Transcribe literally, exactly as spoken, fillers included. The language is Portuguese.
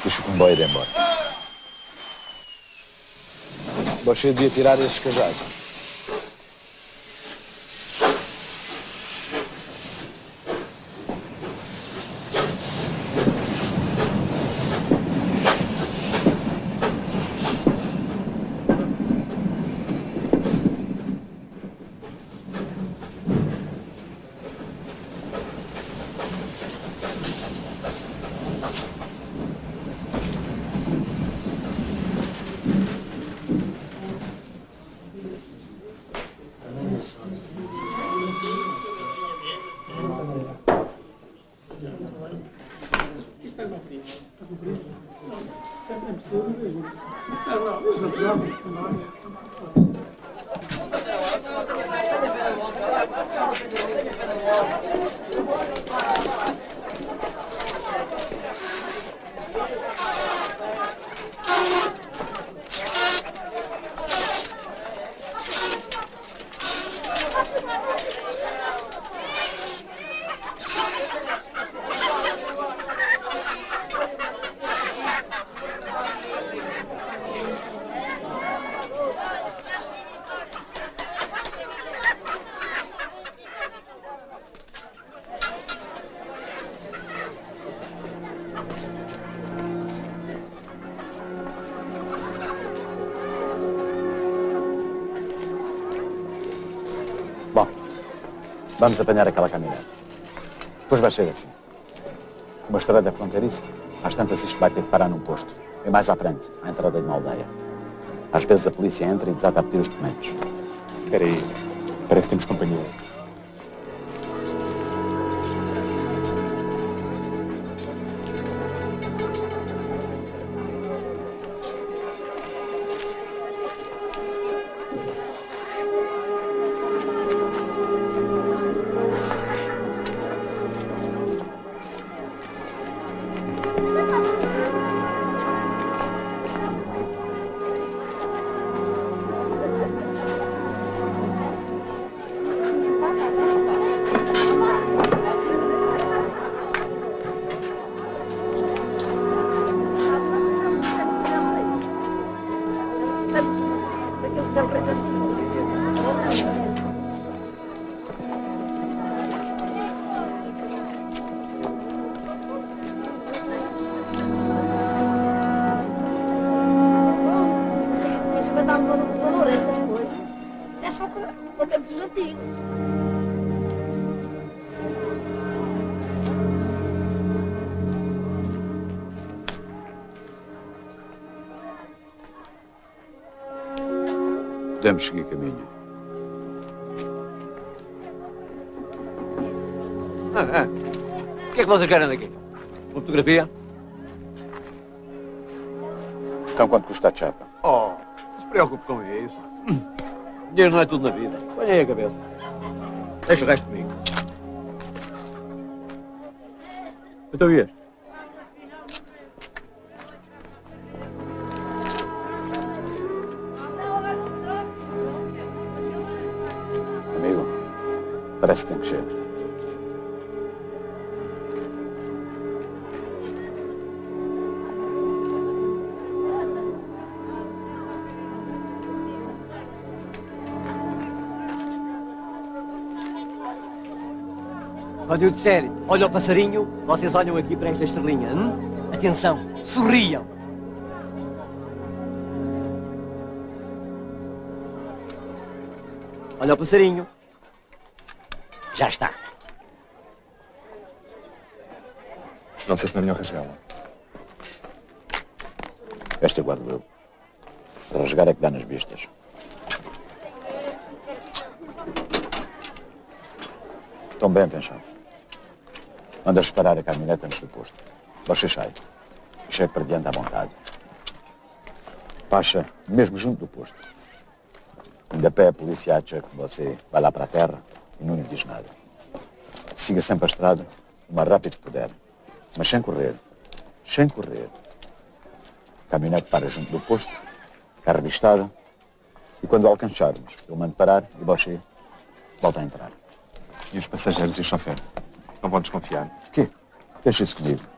Deixa o comboio ir embora. Você devia tirar esses cajados. Vamos apanhar aquela caminhonete. Depois vai ser assim. Uma estrada fronteiriça, às tantas isto vai ter que parar num posto. E mais à frente, à entrada de uma aldeia. Às vezes a polícia entra e desata a pedir os documentos. Espera aí. Parece que temos companhia. Podemos seguir caminho. Ah, ah. O que é que vocês querem daqui? Uma fotografia? Então quanto custa a chapa? Oh, não se preocupe com isso. Dinheiro não é tudo na vida. Põe aí a cabeça. Deixa o resto comigo. Então e este? Parece que tem que ser. Quando eu disser, olha o passarinho, vocês olham aqui para esta estrelinha. Hum? Atenção, sorriam. Olha o passarinho. Já está. Não sei se não é melhor rasgá-la. Esta guardo eu. Rasgar é que dá nas vistas. Estão bem, atenção. Mandas parar a caminhonete antes do posto. Você sai. Chega para diante à vontade. Baixa mesmo junto do posto. Ainda pé a polícia acha que você vai lá para a terra e não lhe diz nada. Siga sempre a estrada, o mais rápido que puder. Mas sem correr. Sem correr. A caminhonete para junto do posto, fica revistada, e quando alcançarmos, eu mando parar e você volta a entrar. E os passageiros e o chofer? Não vão desconfiar? O quê? Deixa isso comigo.